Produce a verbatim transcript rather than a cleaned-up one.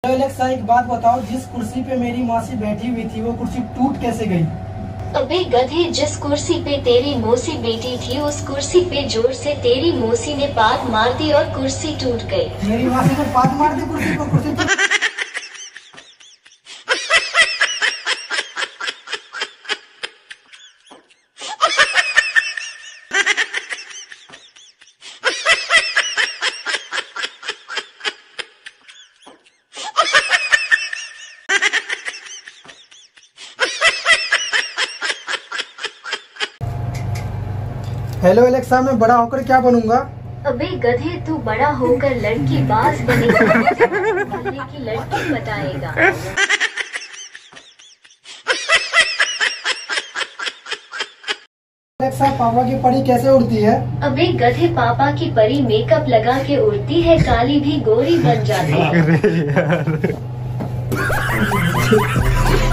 तो एलेक्सा एक बात बताओ, जिस कुर्सी पे मेरी मौसी बैठी हुई थी वो कुर्सी टूट कैसे गई? अबे गधे, जिस कुर्सी पे तेरी मौसी बैठी थी उस कुर्सी पे जोर से तेरी मौसी ने पाद मार दी और कुर्सी टूट गई। मेरी मौसी ने पाद मार दी कुर्सी को, कुर्सी टूट। हेलो एलेक्सा, मैं बड़ा होकर क्या बनूंगा? अबे गधे, तू बड़ा होकर लड़की बाज बनेगा, की लड़की बताएगा। एलेक्सा, पापा की परी कैसे उड़ती है? अबे गधे, पापा की परी मेकअप लगा के उड़ती है, काली भी गोरी बन जाती है।